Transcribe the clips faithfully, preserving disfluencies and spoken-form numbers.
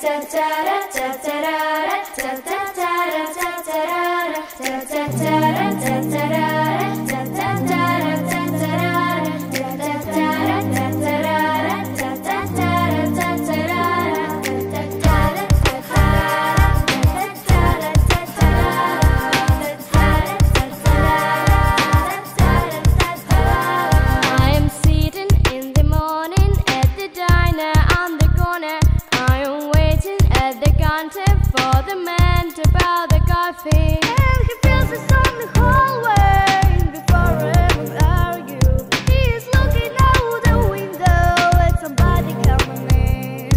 For the man to buy the coffee, and he feels it's on the hallway. Before him argue, he is looking out the window at somebody coming in.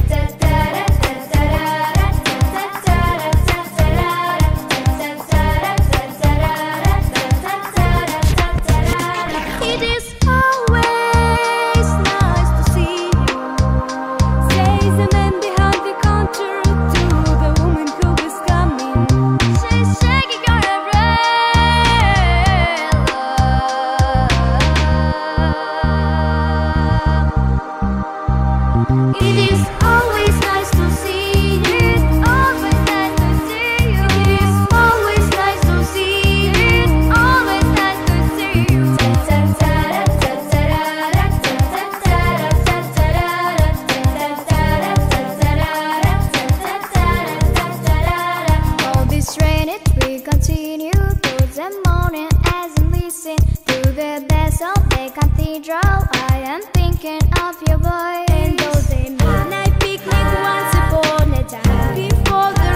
It is always nice to see you, says the man behind the counter. It is always nice to see you. Always nice to see you. It is always nice to see you. Always nice to see you. All this rain it will continue through the morning as I listen to the bells of the cathedral. I am thinking of your voice. And those midnight picnic once upon a time before the